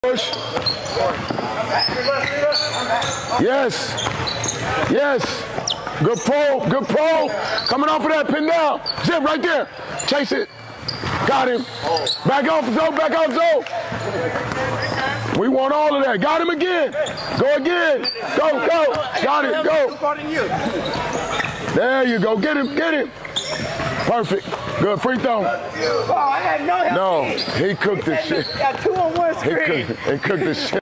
Push. Yes. Yes. Good pull. Good pull. Coming off of that pin down. Zip right there. Chase it. Got him. Back off zone. Back off zone. We want all of that. Got him again. Go again. Go. Go. Got it. Go. There you go. Get him. Get him. Perfect. Good free throw. Oh, I had no help. No, he cooked this shit. Got 2 on one screen. He cooked this shit.